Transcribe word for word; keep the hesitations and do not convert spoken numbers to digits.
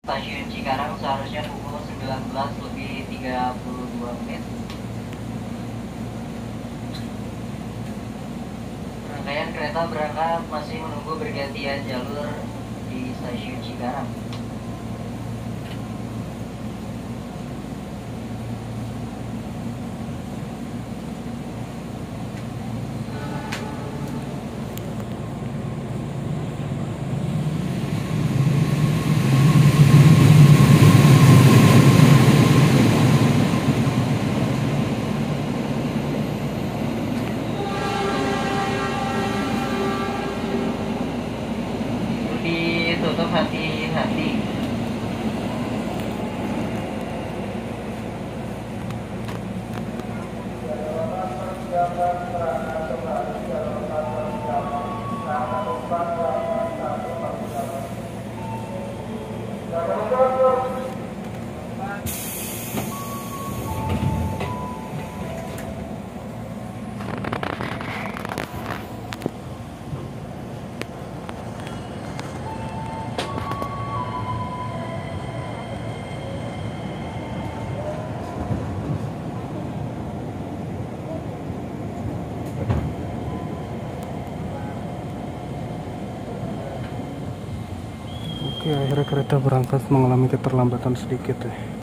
Stasiun Cikarang seharusnya pukul sembilan belas lebih tiga puluh dua menit. Rangkaian kereta berangkat masih menunggu bergantian jalur di stasiun Cikarang. Ditutup, hati-hati. Oke, akhirnya kereta berangkat mengalami keterlambatan sedikit ya.